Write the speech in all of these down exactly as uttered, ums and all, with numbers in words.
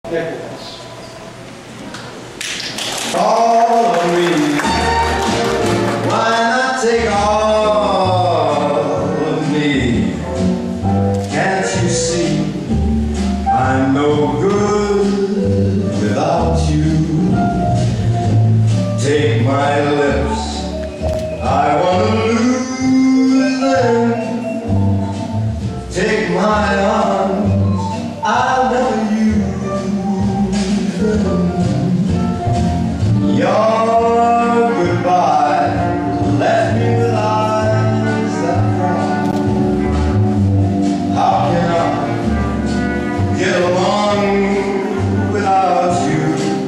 Nicholas. All of me. Why not take all of me? Can't you see I'm no good without you? Take my lips, I want to lose them. Take my arms, I'll never use them. Your goodbye left me with eyes that cry. How can I get along without you?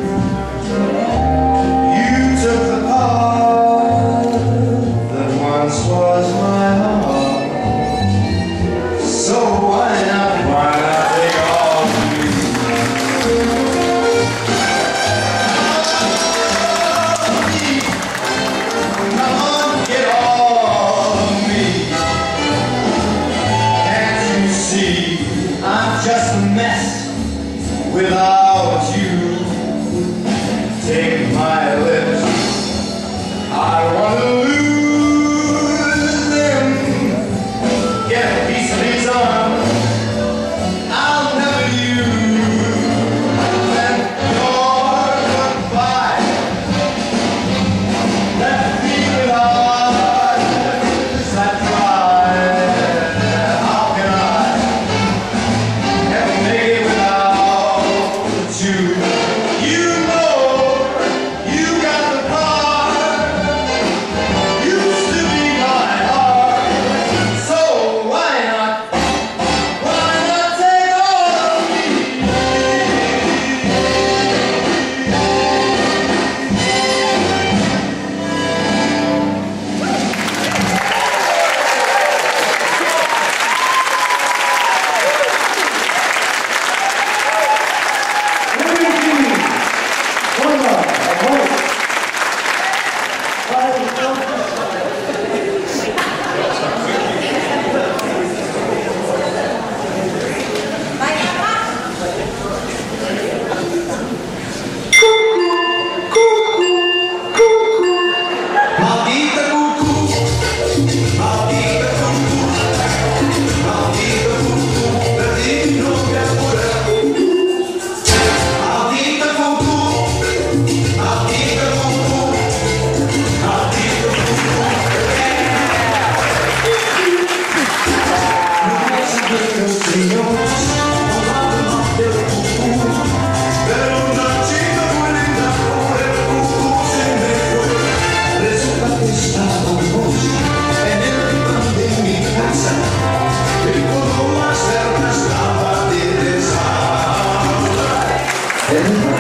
You took the part that once was my heart. So why not, why not take all of me? Come on, get all of me. Can't you see I'm just a mess without you? Take my lips, I want to lose them. Get a piece of these arms, I'll never use. And your goodbye left me with eyes that cry. How can I ever make it without you? You know you got the part, used to be my heart. So why not, why not take all of me? Yeah.